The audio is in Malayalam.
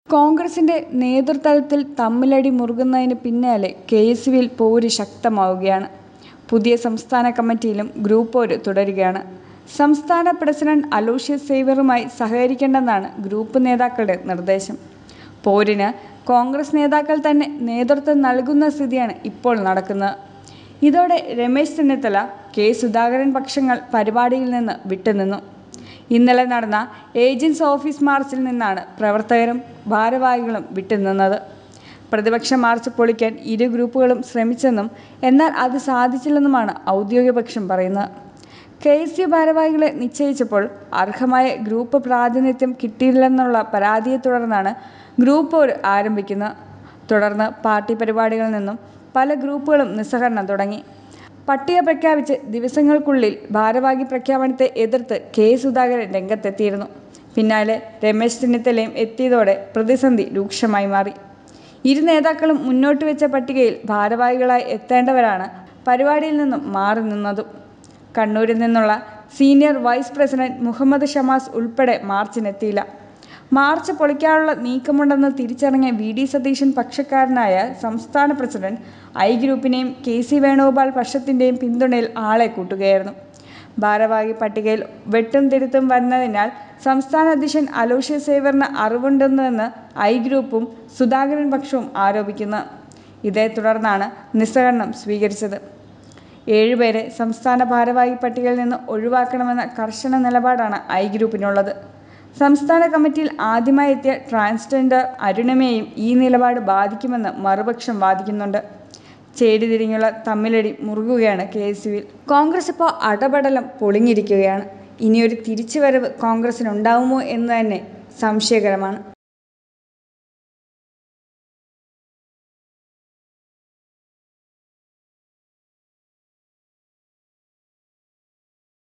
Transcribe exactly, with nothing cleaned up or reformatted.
കോൺഗ്രസിന്റെ നേതൃതലത്തിൽ തമ്മിലടി മുറുകുന്നതിന് പിന്നാലെ കെ എസ് യുവിൽ പോര് ശക്തമാവുകയാണ്. പുതിയ സംസ്ഥാന കമ്മിറ്റിയിലും ഗ്രൂപ്പ് പോര് തുടരുകയാണ്. സംസ്ഥാന പ്രസിഡന്റ് അലോഷ്യസ് സേവ്യറുമായി സഹകരിക്കേണ്ടെന്നാണ് ഗ്രൂപ്പ് നേതാക്കളുടെ നിർദ്ദേശം. പോരിന് കോൺഗ്രസ് നേതാക്കൾ തന്നെ നേതൃത്വം നൽകുന്ന സ്ഥിതിയാണ് ഇപ്പോൾ നടക്കുന്നത്. ഇതോടെ രമേശ് ചെന്നിത്തല, കെ സുധാകരൻ പക്ഷങ്ങൾ പരിപാടിയിൽ നിന്ന് വിട്ടുനിന്നു. ഇന്നലെ നടന്ന ഏജൻസ് ഓഫീസ് മാർച്ചിൽ നിന്നാണ് പ്രവർത്തകരും ഭാരവാഹികളും വിട്ടുനിന്നത്. പ്രതിപക്ഷ മാർച്ച് പൊളിക്കാൻ ഇരു ഗ്രൂപ്പുകളും ശ്രമിച്ചെന്നും എന്നാൽ അത് സാധിച്ചില്ലെന്നുമാണ് ഔദ്യോഗിക പക്ഷം പറയുന്നത്. കെ എസ് യു ഭാരവാഹികളെ നിശ്ചയിച്ചപ്പോൾ അർഹമായ ഗ്രൂപ്പ് പ്രാതിനിധ്യം കിട്ടിയില്ലെന്നുള്ള പരാതിയെ തുടർന്നാണ് ഗ്രൂപ്പ് പോര് ആരംഭിക്കുന്നത്. തുടർന്ന് പാർട്ടി പരിപാടികളിൽ നിന്നും പല ഗ്രൂപ്പുകളും നിസ്സഹകരണം തുടങ്ങി. പട്ടിക പ്രഖ്യാപിച്ച് ദിവസങ്ങൾക്കുള്ളിൽ ഭാരവാഹി പ്രഖ്യാപനത്തെ എതിർത്ത് കെ സുധാകരൻ രംഗത്തെത്തിയിരുന്നു. പിന്നാലെ രമേശ് ചെന്നിത്തലയും എത്തിയതോടെ പ്രതിസന്ധി രൂക്ഷമായി മാറി. ഇരു നേതാക്കളും മുന്നോട്ട് വെച്ച പട്ടികയിൽ ഭാരവാഹികളായി എത്തേണ്ടവരാണ് പരിപാടിയിൽ നിന്നും മാറി നിന്നതും. കണ്ണൂരിൽ നിന്നുള്ള senior vice president Muhammad Shamas ഉൾപ്പെടെ മാർച്ചിനെത്തിയില്ല. മാർച്ച് പൊളിക്കാനുള്ള നീക്കമുണ്ടെന്ന് തിരിച്ചറിഞ്ഞ വി ഡി സതീശൻ പക്ഷക്കാരനായ സംസ്ഥാന പ്രസിഡന്റ് ഐ ഗ്രൂപ്പിനെയും കെ സി വേണുഗോപാൽ പക്ഷത്തിൻ്റെയും പിന്തുണയിൽ ആളെ കൂട്ടുകയായിരുന്നു. ഭാരവാഹി പട്ടികയിൽ വെട്ടും തിരുത്തും വന്നതിനാൽ സംസ്ഥാന അധ്യക്ഷൻ അലോഷ്യസ് സേവ്യറിന് അറിവുണ്ടെന്ന് ഐ ഗ്രൂപ്പും സുധാകരൻ പക്ഷവും ആരോപിക്കുന്നു. ഇതേ തുടർന്നാണ് നിസ്സഹകരണം സ്വീകരിച്ചത്. ഏഴുപേരെ സംസ്ഥാന ഭാരവാഹി പട്ടികയിൽ നിന്ന് ഒഴിവാക്കണമെന്ന കർശന നിലപാടാണ് ഐ ഗ്രൂപ്പിനുള്ളത്. സംസ്ഥാന കമ്മിറ്റിയിൽ ആദ്യമായി എത്തിയ ട്രാൻസ്ജെൻഡർ അരുണിമയെയും ഈ നിലപാട് ബാധിക്കുമെന്ന് മറുപക്ഷം വാദിക്കുന്നുണ്ട്. ചേരിതിരിഞ്ഞുള്ള തമ്മിലടി മുറുകുകയാണ് കെ എസ് യുവിൽ. കോൺഗ്രസ് ഇപ്പോൾ അടപടലം പൊളിഞ്ഞിരിക്കുകയാണ്. ഇനിയൊരു തിരിച്ചുവരവ് കോൺഗ്രസിനുണ്ടാവുമോ എന്ന് തന്നെ സംശയകരമാണ്.